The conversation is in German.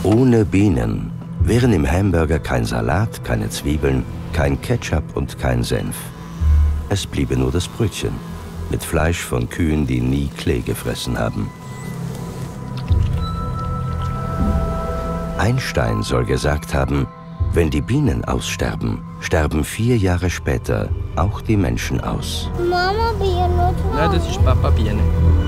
Ohne Bienen wären im Hamburger kein Salat, keine Zwiebeln, kein Ketchup und kein Senf. Es bliebe nur das Brötchen mit Fleisch von Kühen, die nie Klee gefressen haben. Einstein soll gesagt haben, wenn die Bienen aussterben, sterben 4 Jahre später auch die Menschen aus. Mama Biene. Nein, das ist Papa Biene.